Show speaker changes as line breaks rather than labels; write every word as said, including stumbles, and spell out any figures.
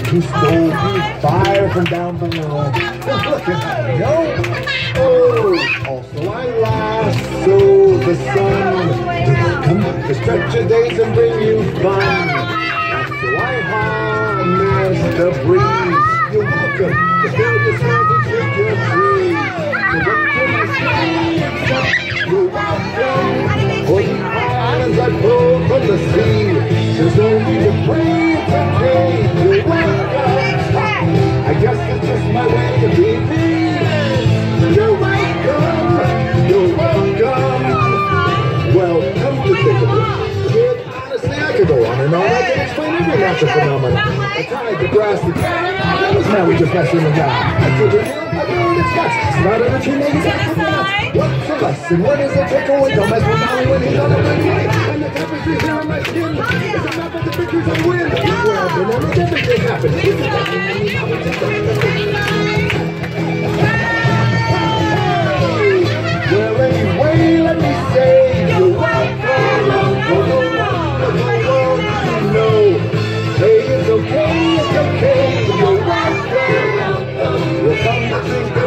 who stole me fire from down below. Look at me, yo. Oh, also I lasso the sun. Come to stretch your days and bring you fun. So I harness the breeze. You're welcome to build yourself and drink your free. So what can I say? You're welcome. For the islands I pulled from the sea. There's no need to pray today. You're welcome. I guess it's just my way to be me. You're welcome. You're welcome. Well, come to think of it, kid, honestly, I could go on and on. I can explain every natural phenomenon. The tide, the grass, the that was now we just messing around. I told you, I know it's nuts. It's not everything that is nuts. What's the lesson? What is the takeaway? Don't mess with Molly when he's on the runway. And the temperature here on my skin is a map of the pictures I win. Where I've been, almost everything happens. Well, anyway, let me say you're welcome. You know, hey, it's okay, it's okay. You're welcome. We'll come to